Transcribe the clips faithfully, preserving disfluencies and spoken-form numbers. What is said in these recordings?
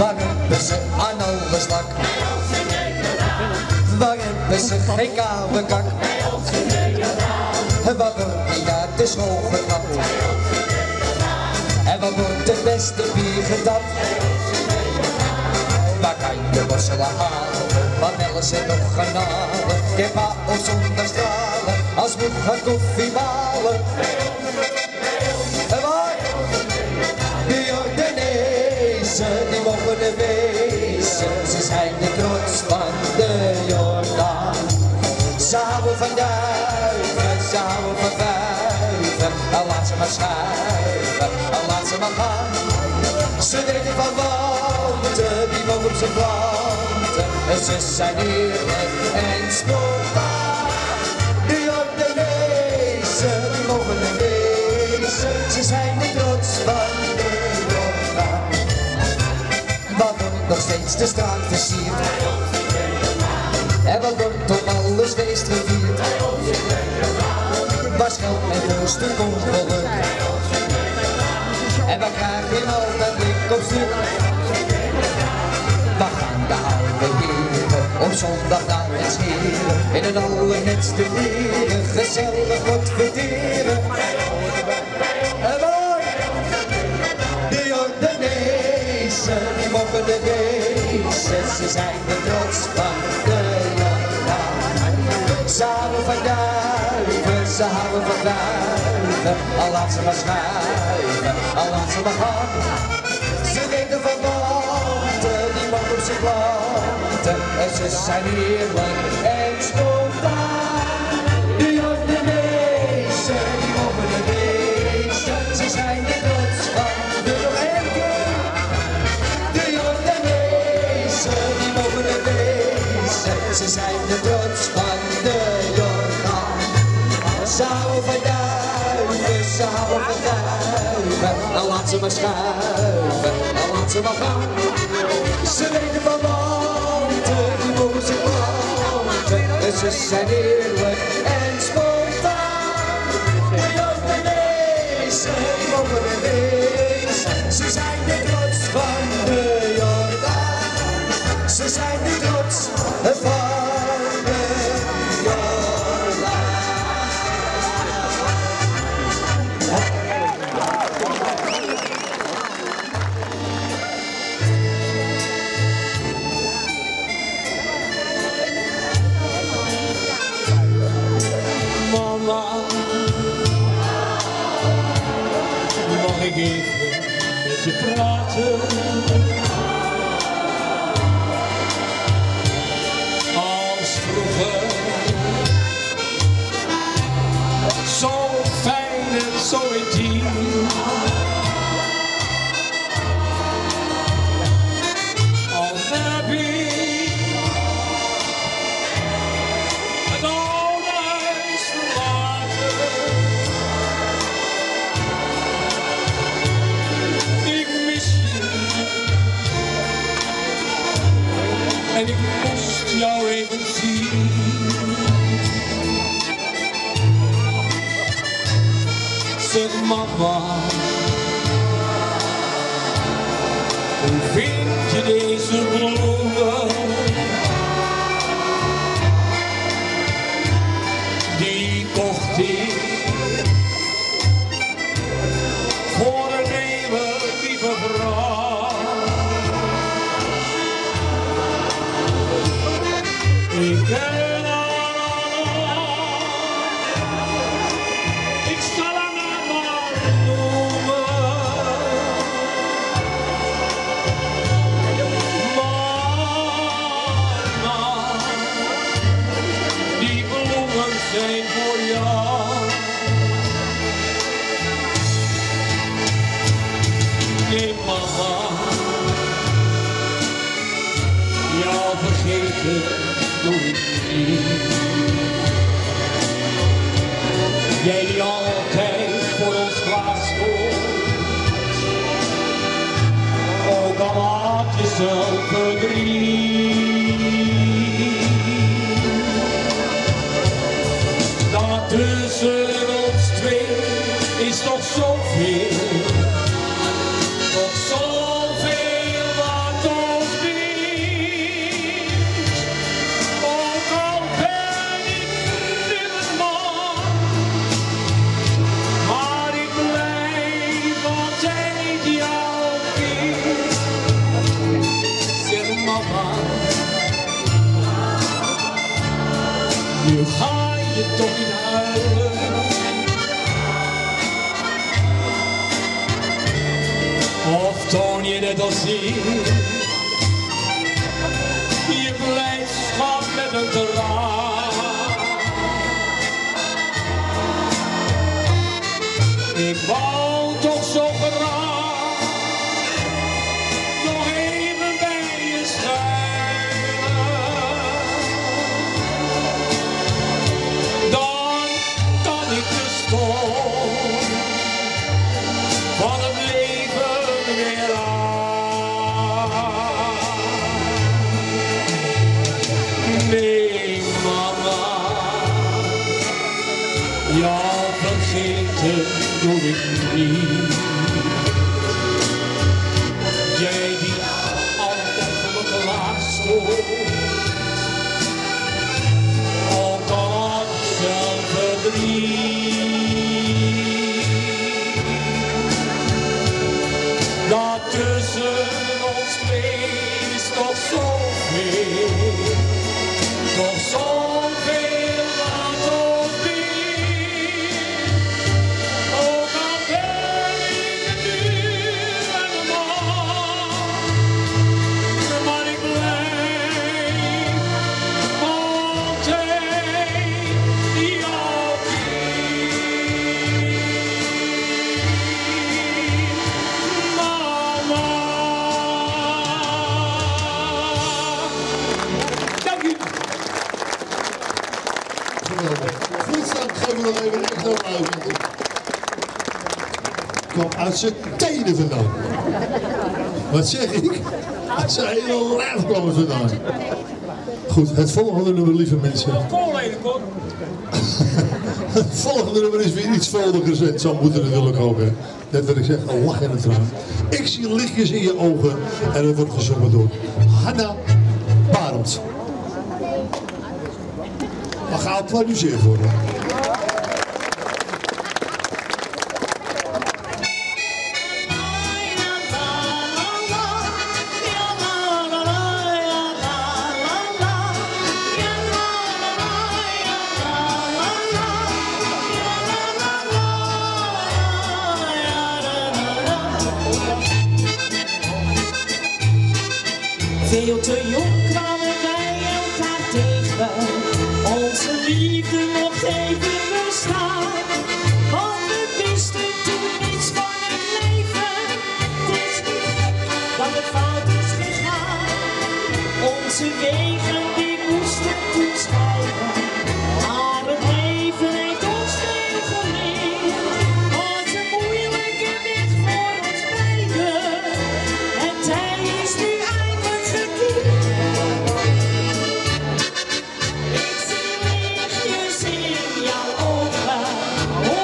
Waar hebben ze aan alles lak? Waar hebben ze geen koude kak? En wat wordt niet uit de school geknapt? En wat wordt het beste bier getapt? Waar kan je worstelen halen? Wat willen ze nog gaan halen? Je pa op zondag stralen, als moe gaat koffie malen. En waar? De Jordanezen, die mogen er wezen. Ze zijn de trots van de Jordaan. Ze houden van duiven, ze houden van vuiven. En laat ze maar schuiven, en laat ze maar gaan. Ze weten van wanten, die wonen op zijn planten. En ze zijn eerlijk en spontaan. De Jordanezen, die mogen er wezen. Ze zijn de trots van de Jordaan. Wat wordt nog steeds de straat versierd? En wat wordt op alles feest gevierd? Waar scheld en voorste komt geluk? En waar krijg je altijd blik op stuk? Waar gaan de oude heren op zondag naar het scheren? In een allernetste kleren, gezellig wordt verteren. En waar? De Jordanezen, die mogen de wezen. Ze zijn de trots van de Jordaan. Ze houden van duiven, ze houden van duiven. Al laat ze maar schuiven, al laat ze maar gaan. Ze weten van wanten, die mag op zijn planten. En ze zijn eerlijk en spontaan. De Jordanezen, die mogen er wezen. Ze zijn de trots van de nog één keer. De Jordanezen, die mogen er wezen. Ze zijn de trots van de Jordaan. Ze houden van duiven, ze houden van duiven. Dan laat ze maar schuiven, dan laat ze maar gaan. Ze weten van wanten, die mogen ze planten. En ze zijn eerlijk en spontaan. De Jordanezen, die mogen er wezen. Ze zijn de trots van de Jordaan. Ze zijn de trots van de Jordaan. Mag ik even met je praten? Als vroeger, zo fijn en zo intiem. Al heb ik het oude huis verlaten. En ik moest jou even zien. Zeg mama, hoe vind je deze bloemen? Die kocht ik voor een eeuwig lieve vrouw. Ik ben ik zal hem maar noemen. Mama, die bloemen zijn voor jou. Nee mama, jou vergeten doe ik niet. Jij die altijd voor ons klaarstond, ook al had je zelf verdriet. Dat tussen ons twee is nog zoveel, nog zoveel wat nog zien. Je blijdschap met een traan. Ik wou toch zo graag nog even bij je schuilen. Dan kan ik de storm van het leven weer aan. Nee, mama, jou vergeten doe ik niet. Jij die altijd voor me klaar stond, ook al had ik zelf verdriet. Dat tussen ons twee is toch zoveel, toch zoveel wat ons bindt. Ook al ben ik nu een man, maar ik blijf altijd jouw kind. Mama. Dank u. Geweldig. Goed, dan geven we nog even een extra applaus. Kwam uit zijn tenen vandaan. Wat zeg ik? Uit zijn hele lijf kwam het vandaan. Goed, het volgende nummer, lieve mensen. Het volgende nummer is weer iets vrolijkers en zo moet het natuurlijk ook. Hè. Net wat ik zeg, een lach en een traan. Ik zie lichtjes in je ogen en het wordt gezongen door Hanna Barend. Maar geapplaudiseerd worden. Veel te jong kwamen wij elkaar tegen, onze liefde mocht even bestaan. Want we wisten toen niets van het leven, het is niet gek dat het fout is gegaan. Onze wegen die moesten toen scheiden, maar het leven heeft ons veel geleerd. Wat een moeilijke weg voor ons beiden, en hij is nu eindelijk gekeerd. Ik zie lichtjes in jouw ogen.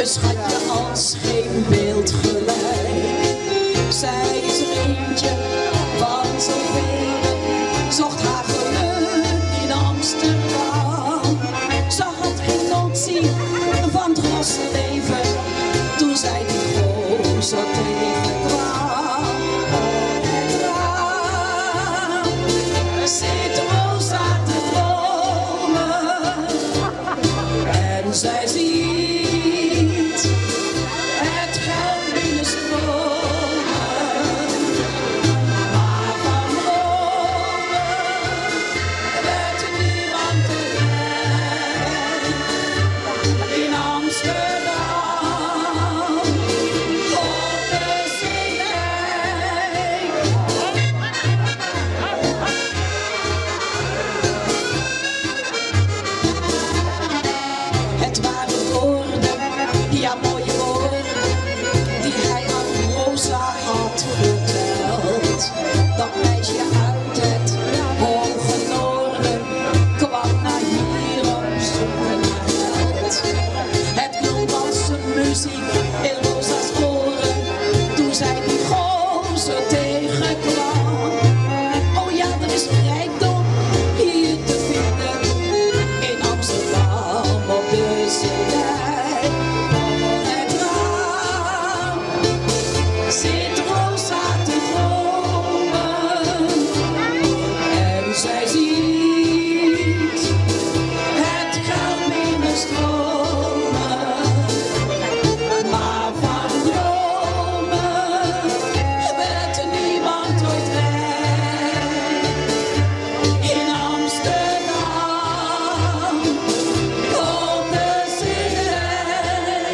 een schatje als geen beeld gelijk. Zij is er eentje van zoveel, zocht haar geluk in Amsterdam. Ze had geen notie van het rassenleven toen zij die gozer tegenkwam. Op het raam zit Rosa te dromen en zij ziet het geld binnenstromen. Maar van Rome werd niemand te rijk. In Amsterdam op de zeedijk. Het waren woorden, ja mooie woorden, die hij aan Rosa had verteld. Dat meisje uit het hoge noorden kwam naar hier op zoek naar geld. Het klonk als een muziek in Rosa's oren toen zij die gozer tegenkwam. Oh ja, er is rijkdom hier te vinden in Amsterdam op de zeedijk. Voor het raam zit Rosa te dromen en zij ziet het geld binnenstromen. Maar van dromen werd niemand ooit rijk. In Amsterdam op de zeedijk.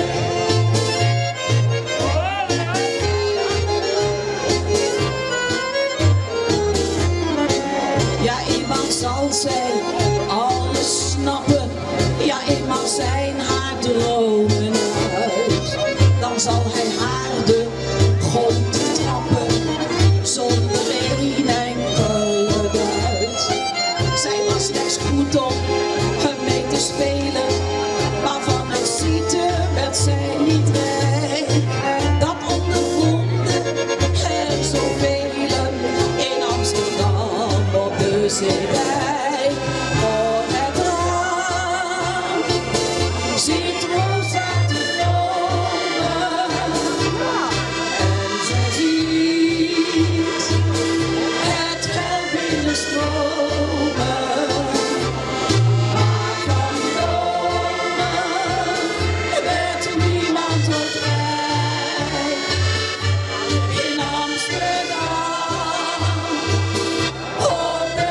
Ja, eenmaal zal zij alles snappen. Ja, eenmaal zijn haar dromen uit. Dan zal hij haar de grond trappen zonder een enkele duit. Zij was slechts goed om hem mee te spelen, maar van het zieten werd zij niet rijk. Dat ondervonden er zoveel in Amsterdam op de zeedijk. Voor het raam zit Rosa te dromen en zij ziet het geld binnenstromen. Maar van dromen werd niemand ooit rijk. In Amsterdam op de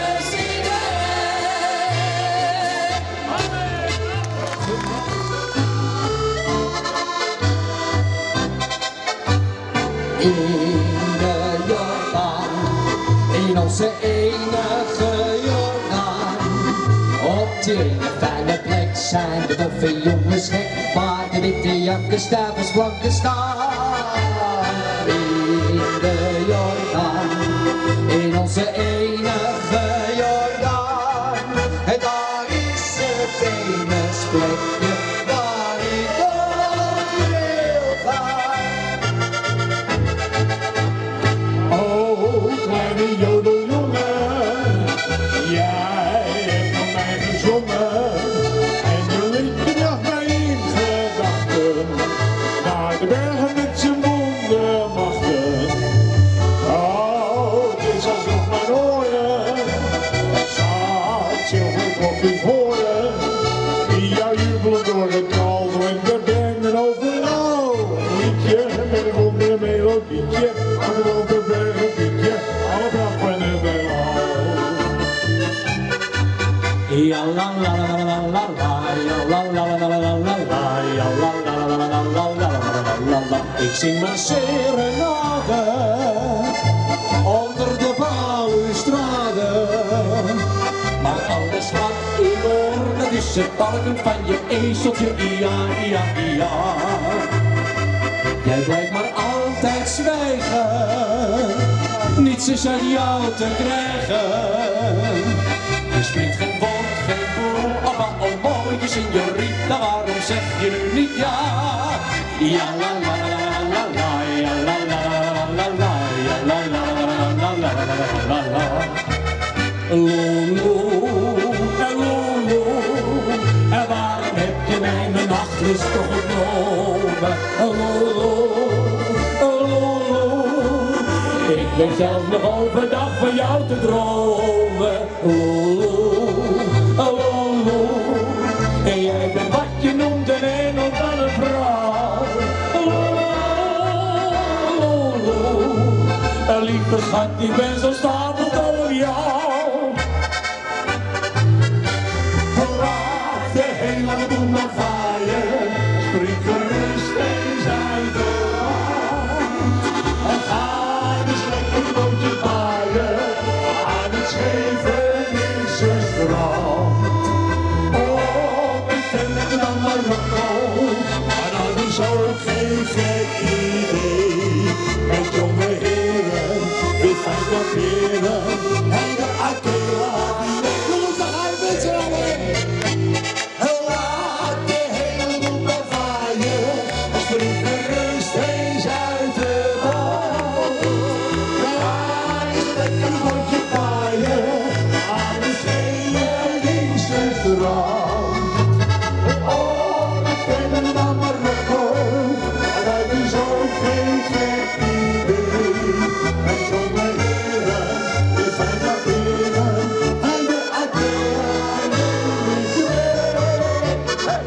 zeedijk. In de Jordaan, in onze enige Jordaan. Op die ene fijne plek zijn de doffe jongens gek, waar de witte jakkes duivels blanke staan. In de Jordaan, in onze enige Jordaan. En daar is het famous plekje waar ik nooit wil gaan. Oh, kleine jodeljongen, jij hebt van mij gezongen en je liet je nog mij in gedachten naar de bergen met zijn wondermachten. Oh, het is alsof mijn oren zaad zilveren klokjes horen die jou jubelen door het dal en de bergen overal. Een liedje met een wondere melodietje, aan het overbergen pietje, alle pracht van het verhaal. Ja la la la la la la la, ja la la la la la la la, ja la la la la la la la la la la. Ik zing mijn serenade onder de balustrade. Maar alles wat ik hoor, dat is het balken van je ezeltje, ja, ja, ja. Jij blijft maar altijd zwijgen, niets is uit jou te krijgen. Je springt geen wond, geen boel, of wat onmooie signorita, waarom zeg je nu niet ja? Ja la la la la la, ja la la la la, ja la la la la la la. Lolo, lolo, en waarom heb je mij mijn nachtrust toch genomen? Lolo, lolo, ik ben zelf nog overdag van jou te dromen. Lolo, lolo, en jij bent wat je noemt een engel dan een vrouw. Lolo, lieve schat, ik ben zo stapeld over jou. Laat de hele boel maar vaaien, spring gerust eens uit de hand. En ga dus lekker een bootje vaaien aan het Scheveningse strand. Oh, ik ken het dan Marokko, maar dat is ook geen gek idee. Met jonge heren, wit van papieren en de Akela. Jongens, daar gaan we met z'n allen. Laat de hele boel maar vaaien, spring gerust eens uit de boot. Ga eens lekker een bootje vaaien aan het Scheveningse strand. Oh, ik ken het dan Marokko, maar dat is ook geen gek idee. Met jonge heren, weer fijn papieren en de Akela en de Hey!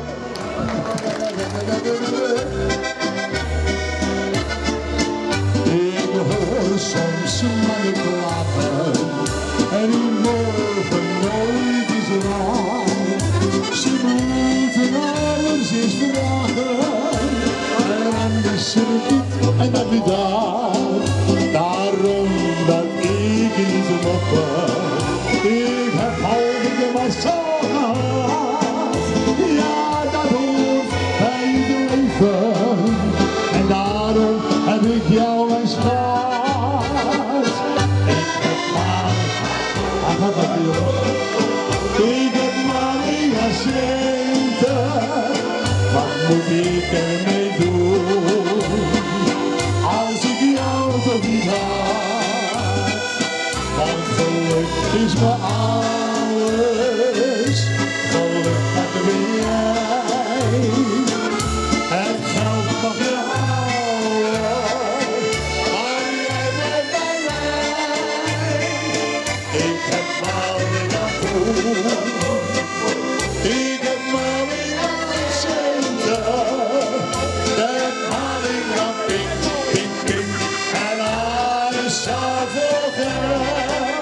Ik hoor soms mannen klagen en die morgen nooit is raar. Ze moeten alles eens vragen en anders circuit en dat weer daar. Daarom dat ik niet moppen, ik heb altijd maar zo gehad. Ja, dat hoort bij het leven en daarom heb ik jou eens gehad. Ik heb maar, ach wat dat joh. Ik heb maar een centen, wat moet ik ermee doen? Als ik jou toch niet had, want geluk is me alles, geluk dat ben jij. Het geld mag je houden, maar jij bent bij mij. Ik heb maar weer naartoe, ik heb maar weer centen. Dat haal ik naar pink, pink, pink en alles zou voor geld.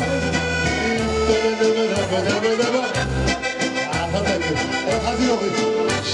Ja, gaat lekker. Dan gaat hij nog eens.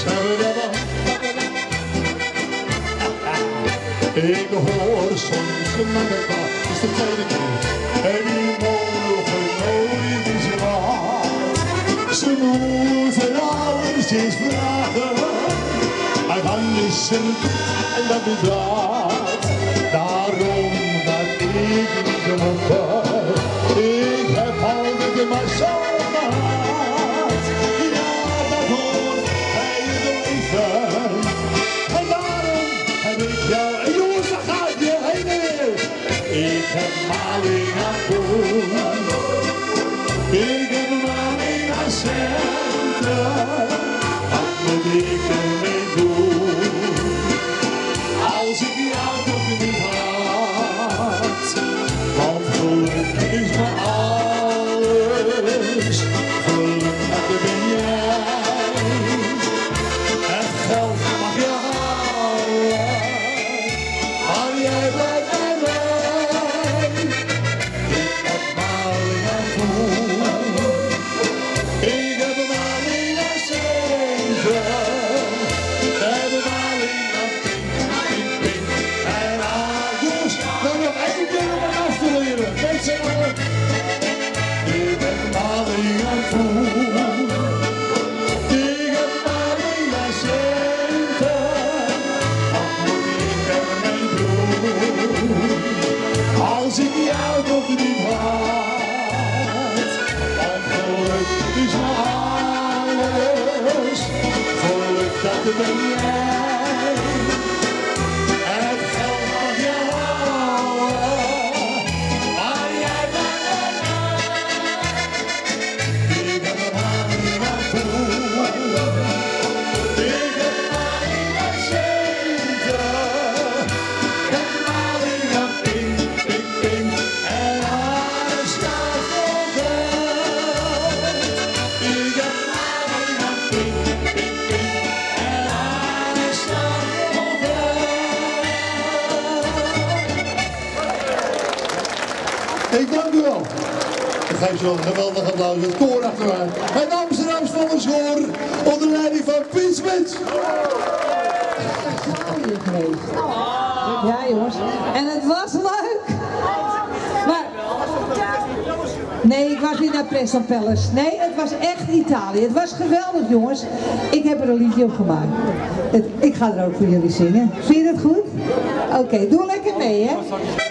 Ik hoor soms een manneka, dat is de tweede keer. En die mogen nooit eens raar. Ze moeten alles eens vragen. Uit handen en dat bedraagt. Daarom dat ik niet moppen. Ik heb altijd maar zo gehad. Ja, dat hoort bij het leven. En daarom heb ik jou. En jongens, daar gaat je heen weer. Ik heb maling aan doen. Ik heb maling aan centen. Wat moet ik ermee doen? Als ik jou toch niet had. Want geluk is me alles. Geluk dat ben jij. Het geld mag je houden, maar jij blijft bij mij. Ik heb maling aan doen, ik heb maling aan zeven. We hebben maling aan pink, pink, pink en agus. Dan nog één keer om het af te leren, met z'n allen. Ik heb maling aan doen. Ik heb maling aan centen. Wat moet ik ermee doen? Als ik jou toch niet had. Want geluk is me alles. Geluk dat ben jij. geef ze wel een geweldig applaus. Het koor achter mij. Het Amsterdams Volkskoor onder leiding van Piet Smits. Ja jongens, en het was leuk. Maar, nee, ik was niet naar Presto Palace. Nee, het was echt Italië. Het was geweldig jongens. Ik heb er een liedje op gemaakt. Het, ik ga er ook voor jullie zingen. Vind je dat goed? Oké, okay, doe lekker mee hè.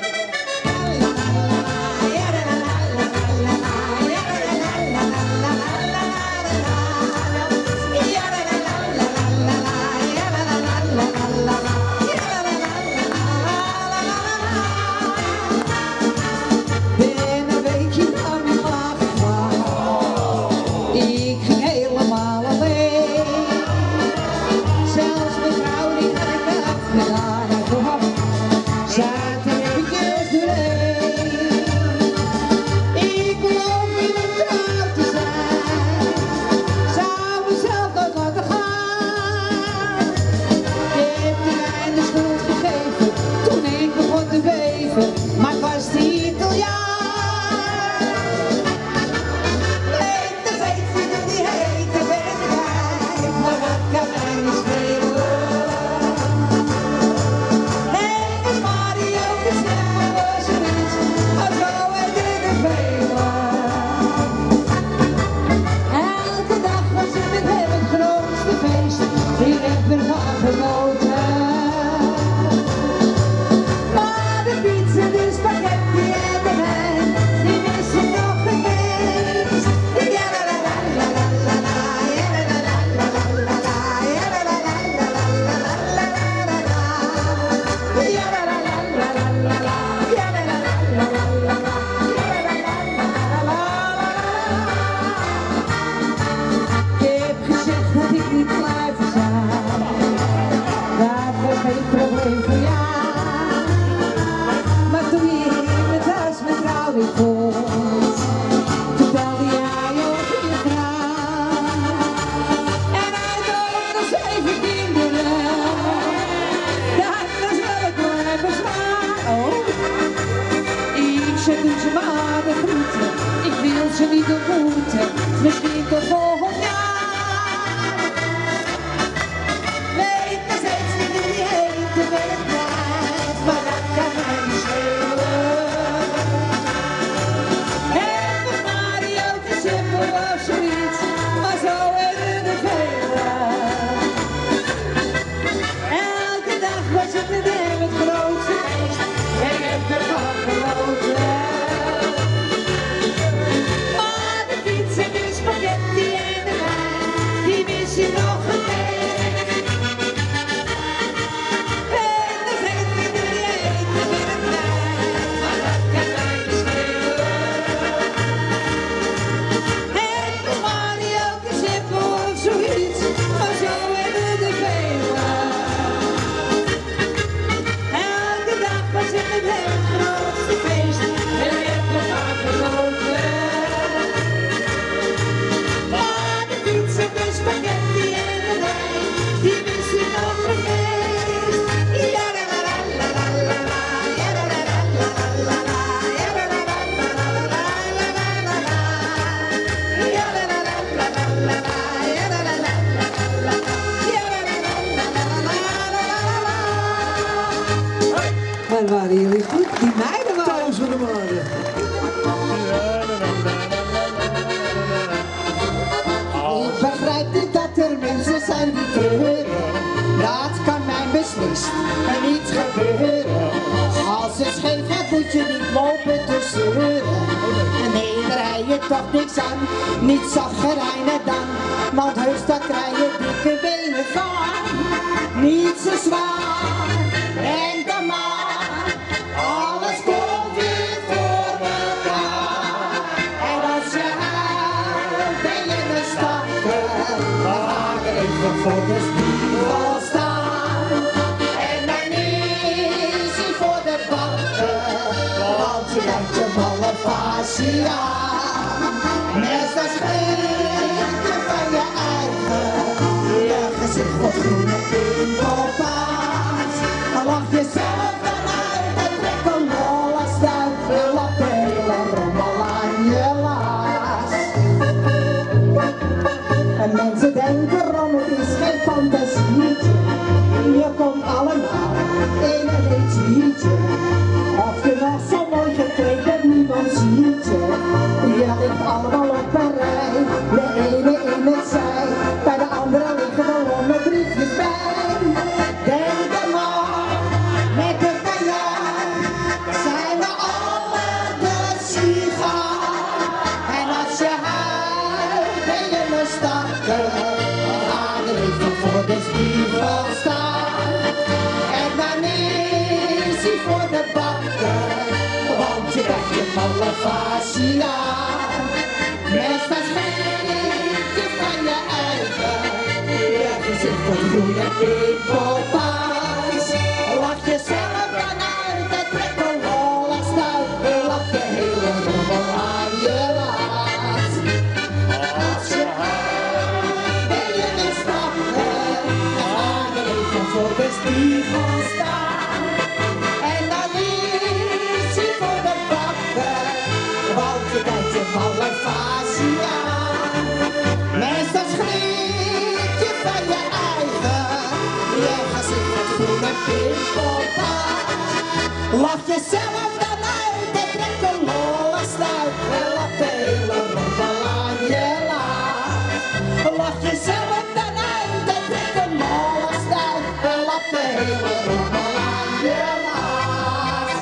Waren jullie goed? Die meiden waren. Thuis van de maanden. Ik begrijp niet dat er mensen zijn die treuren. Dat kan mij beslist niet gebeuren. Als het scheef gaat moet je niet lopen te zeuren. Nee, daar rij je toch niks aan. Niet zaggerijnen dan. Want heus dat krijg je dikke benen van. Niet zo zwaar. En dan maar. Alles komt weer voor elkaar. En als je huilt, ben je de starter. Dan ga ik even voor de spiegel staan. En dan is hij voor de bakken. Want je hebt je malle facie aan. Net als beetje van je eigen. Je gezicht wordt groen en pimpelpaas. Dan lach je zelf dan uit en trek een lol als duif. Laat de hele rommel aan je laat. komt allemaal in een etuietje. Of je nog zo mooi gekleed bent, niemand ziet je. Je ligt allemaal op een rij, de ene in het zij, bij de andere liggen de honderd briefjes bij. Denk er maar, met de kajuit, zijn we allemaal de sigaar. En als je huilt, ben je een stakker, ga er even voor de spiegel staan. En dan is hij voor de bakker, want je krijgt je malvasia. Meestal schrik je van je eigen, je gezicht een groene pimpelpaas. Lach jezelf dan uit en trek een wollig stuit, lach de hele rommel aan je laat. Als je huilt, ben je een stakker, dan ga je even voor de spiegel staan. En dan is hij voor de bakker, want je kijkt je malvasia. Meestal schrik je van je eigen, je gezicht met groene pimpelpaas. Lach jezelf dan uit en trek een lollig sluit, en lach de hele rommel aan je laat. Lach jezelf dan uit en trek een lollig sluit, en lach de hele rommel aan je laat.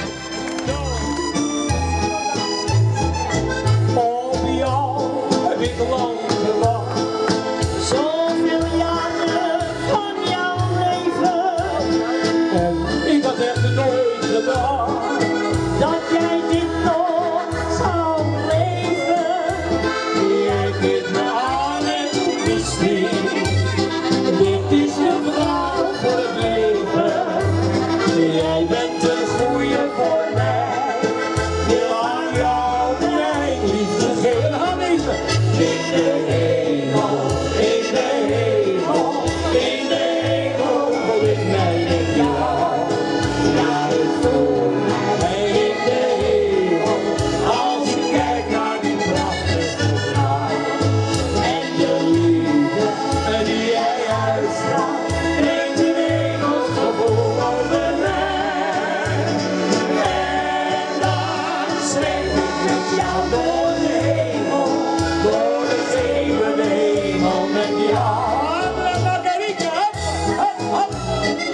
Op jou heb ik lang gewacht. Zoveel jaren van jouw leven, En ik had echt nooit gedacht. dat jij dit nog zou leven. Jij keek me aan en toen wist ik, dit is de vrouw voor het leven. Jij bent een goeie voor mij. Wil aan jou mijn liefde geven. Aan liefde. In de hemel, in de hemel, in de hemel wil ik mij met jou. Ja, ik voel mij in de hemel, als ik kijk naar die prachtige vrouw. En de liefde die jij uitstraalt, brengt een hemels gevoel over mij. En dan zweef ik met jou door de hemel, door de zevende hemel met jou. Margarita, hop, hop, hop.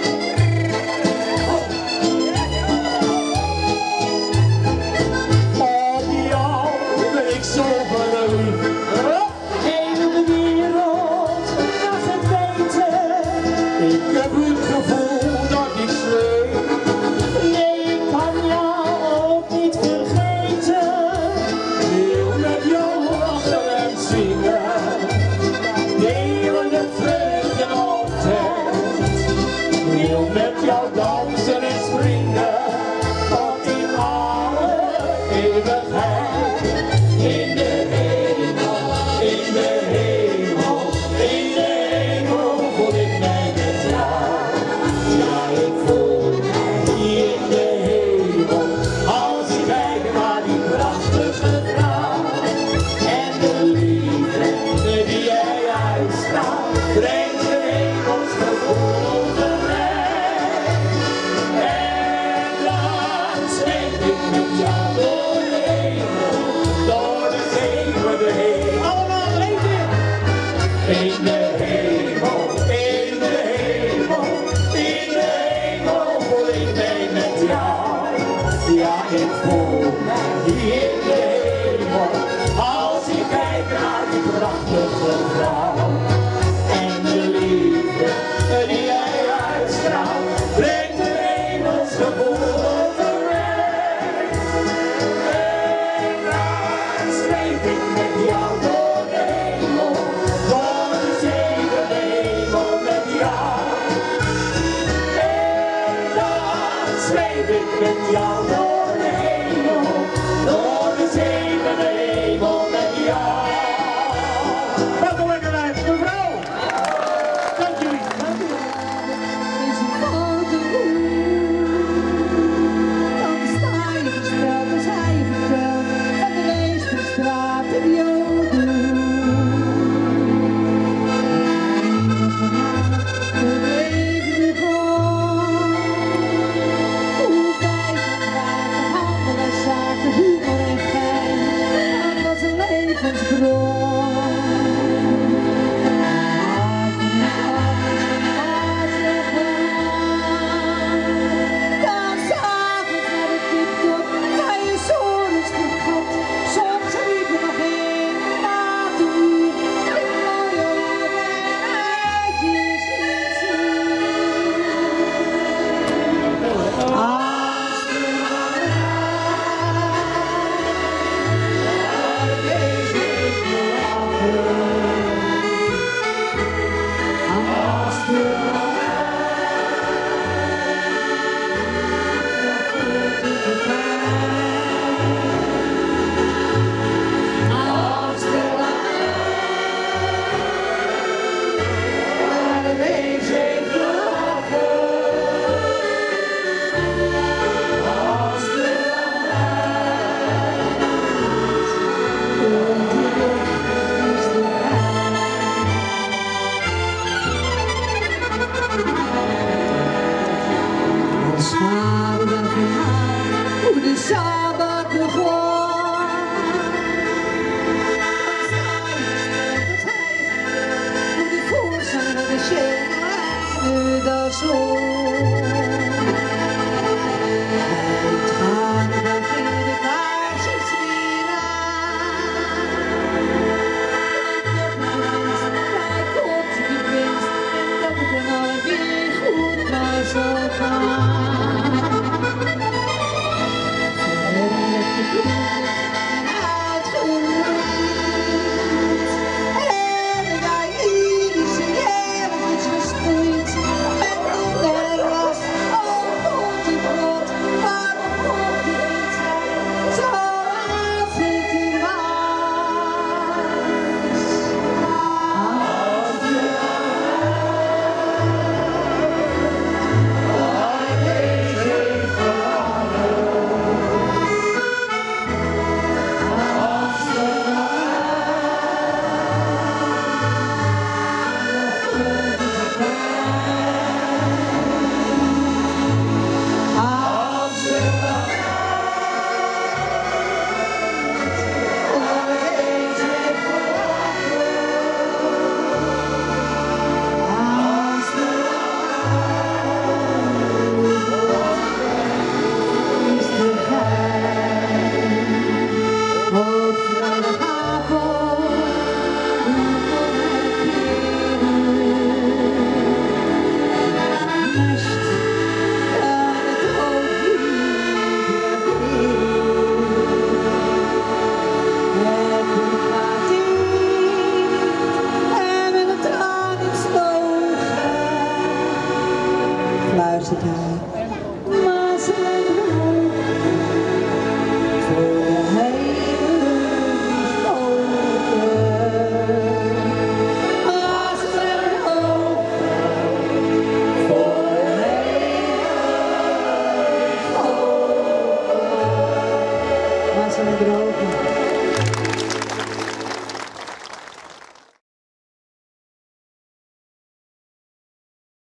Op jou ben ik zo verliefd. Heel de wereld mag het weten. Ik heb het gevoel dat ik zweef. Nee, ik kan jou ook niet vergeten. Wil met jou lachen en zingen, delen de vreugde altijd. Wil met jou dansen en springen, tot in alle eeuwigheid. In de hemel, in de hemel, in de hemel voel ik mij met jou. Ja, ik voel mij in de hemel, als ik kijk naar die prachtige vrouw. En de liefde die jij uitstraalt, brengt de hemels gevoel over mij. En dan zweef ik met jou door de hemel, door de zevende hemel. Allemaal leven! In de hemel, in de hemel, in de hemel voel ik mij met jou. Ja, ik voel mij in de hemel, als ik kijk naar die prachtige vrouw. En de liefde die jij uitstraalt, brengt de hemels gevoel over mij. En dan zweef ik met jou door de hemel, door de zevende hemel met jou. En dan zweef ik met jou door de hemel, door de zevende hemel met jou. Wat een lekker lijf, mevrouw! Dank jullie. Dank jullie. Is een grote boel. Dan sta je gesteld als hij vertelt dat de Weesperstraat de Joden. De leven Zaterdag in haar, hoe de zaterdag begon. Dan sta je stil te twijfelen, hoe de voorzanger de shit nu dat zon. Het gaat dan in de kaarsjes weer aan. Bij God die winst, en dat het dan al weer goed maar zal gaan. Luister